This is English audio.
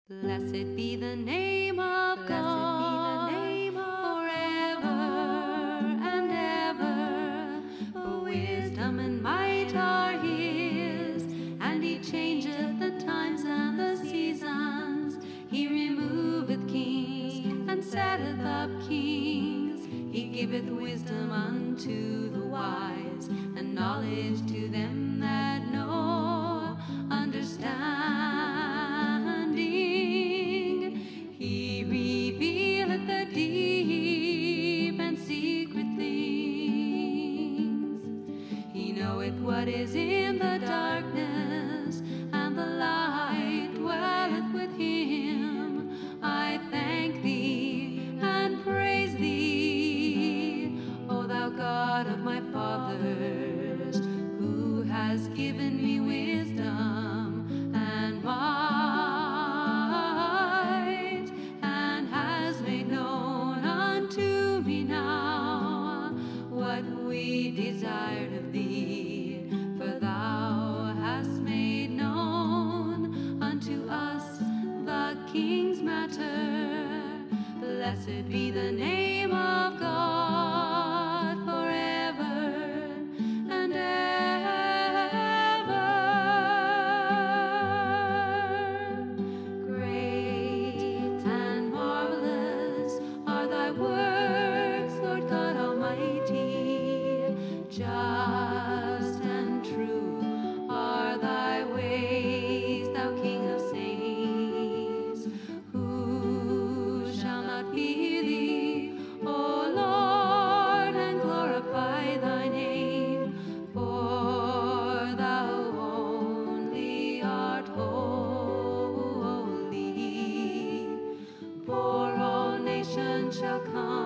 Blessed be the name of God forever and ever. For wisdom and might are His, and He changeth the times and the seasons. He removeth kings and setteth up kings. He giveth wisdom unto the wise, and knowledge to them that know understanding. He revealeth the deep and secret things. He knoweth what is in the darkness, and the light dwelleth with Him. I thank Thee and praise Thee, O Thou God of my fathers, who has given me wisdom and might, and has made known unto me now what we desired of Thee. For Thou hast made known unto us the King's matter. Blessed be the name of God forever and ever. Great and marvelous are Thy works, Lord God Almighty. Just and true are Thy ways, Thou King of saints. Who shall not fear Thee, O Lord, and glorify Thy name? For Thou only art holy. For all nations shall come